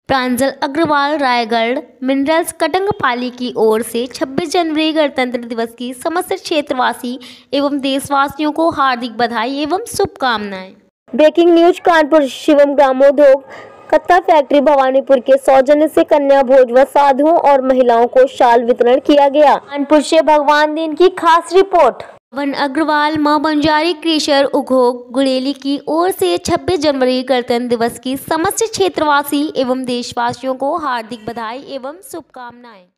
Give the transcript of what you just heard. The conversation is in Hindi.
प्रांजल अग्रवाल, रायगढ़ मिनरल्स कटंगपाली की ओर से 26 जनवरी गणतंत्र दिवस की समस्त क्षेत्रवासी एवं देशवासियों को हार्दिक बधाई एवं शुभकामनाएं। Breaking news Kanpur. शिवम ग्रामोद्योग कत्ता फैक्ट्री भवानीपुर के सौजन्य से कन्या भोज व साधुओं और महिलाओं को शाल वितरण किया गया। कानपुर से भगवान दिन की खास रिपोर्ट। वन अग्रवाल मां बंजारी क्रेशर उद्योग गुड़ेली की ओर से 26 जनवरी गणतंत्र दिवस की समस्त क्षेत्रवासी एवं देशवासियों को हार्दिक बधाई एवं शुभकामनाएं।